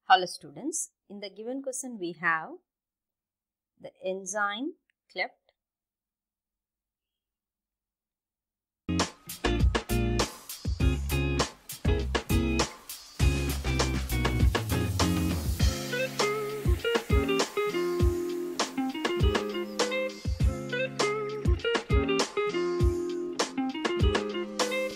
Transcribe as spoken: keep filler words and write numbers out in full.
Hello students, in the given question we have the enzyme cleft